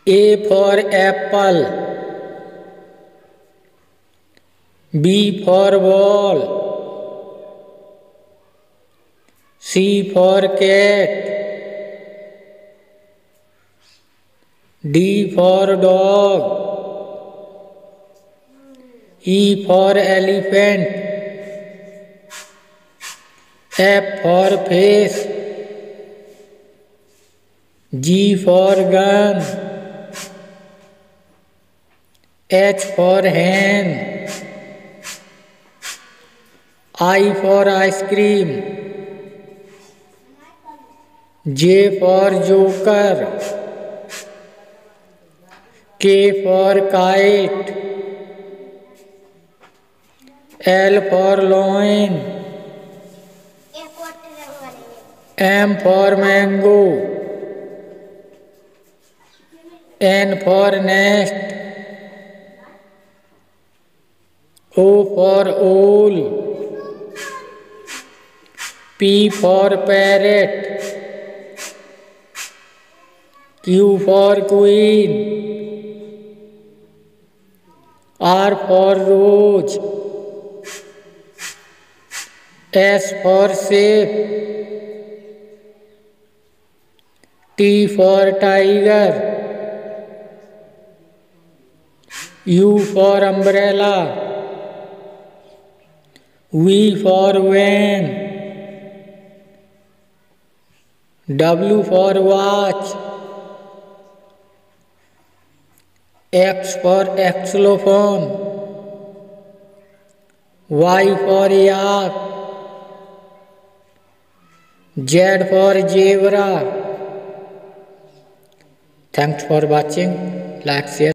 A for apple, B for ball, C for cat, D for dog, E for elephant, F for fish, G for gun, H for hen, I for ice cream, J for joker, K for kite, L for loin, M for mango, N for nest, O for owl, P for parrot, Q for queen, R for rose, S for sheep, T for tiger, U for umbrella, V for van, W for watch, X for xylophone, Y for yak, Z for zebra. Thanks for watching. Like, share.